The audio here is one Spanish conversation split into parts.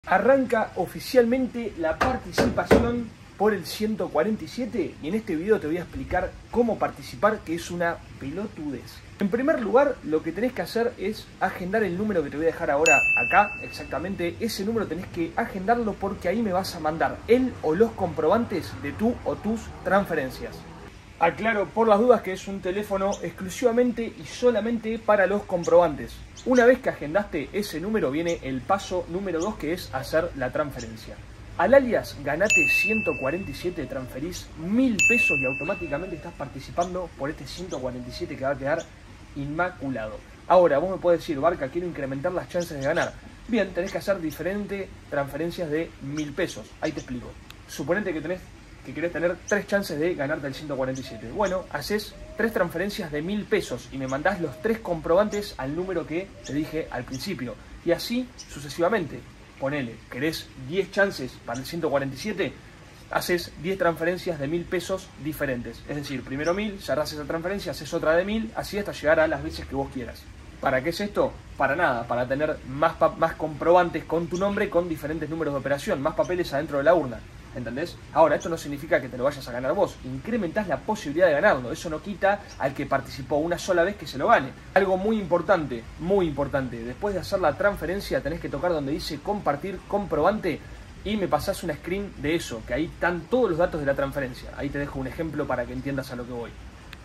Arranca oficialmente la participación por el 147 y en este video te voy a explicar cómo participar, que es una pelotudez. En primer lugar, lo que tenés que hacer es agendar el número que te voy a dejar ahora acá, exactamente. Ese número tenés que agendarlo porque ahí me vas a mandar el o los comprobantes de tu o tus transferencias. Aclaro por las dudas que es un teléfono exclusivamente y solamente para los comprobantes. Una vez que agendaste ese número viene el paso número 2, que es hacer la transferencia. Al alias Ganate 147 transferís 1000 pesos y automáticamente estás participando por este 147 que va a quedar inmaculado. Ahora, vos me podés decir, Barca, quiero incrementar las chances de ganar. Bien, tenés que hacer diferentes transferencias de 1000 pesos. Ahí te explico. Suponete que querés tener 3 chances de ganarte el 147. Bueno, haces 3 transferencias de 1000 pesos y me mandás los 3 comprobantes al número que te dije al principio. Y así sucesivamente. Ponele, querés 10 chances para el 147, haces 10 transferencias de 1000 pesos diferentes. Es decir, primero 1000, cerrás esa transferencia, haces otra de 1000, así hasta llegar a las veces que vos quieras. ¿Para qué es esto? Para nada, para tener más comprobantes con tu nombre, con diferentes números de operación, más papeles adentro de la urna. ¿Entendés? Ahora, esto no significa que te lo vayas a ganar vos. Incrementás la posibilidad de ganarlo. Eso no quita al que participó una sola vez que se lo gane. Algo muy importante, muy importante. Después de hacer la transferencia tenés que tocar donde dice compartir comprobante y me pasás una screen de eso, que ahí están todos los datos de la transferencia. Ahí te dejo un ejemplo para que entiendas a lo que voy.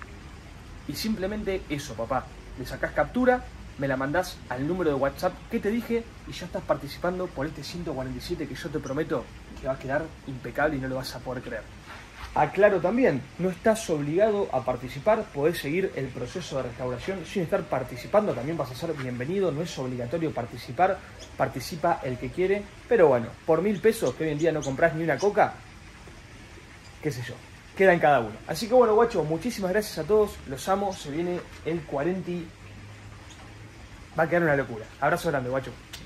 Y simplemente eso, papá. Le sacás captura, me la mandás al número de WhatsApp que te dije y ya estás participando por este 147 que yo te prometo que va a quedar impecable y no lo vas a poder creer. Aclaro también, no estás obligado a participar, podés seguir el proceso de restauración sin estar participando, también vas a ser bienvenido, no es obligatorio participar, participa el que quiere, pero bueno, por 1000 pesos que hoy en día no compras ni una coca, qué sé yo, queda en cada uno. Así que bueno, guacho, muchísimas gracias a todos, los amo, se viene el 40. Va a quedar una locura. Abrazo grande, guacho.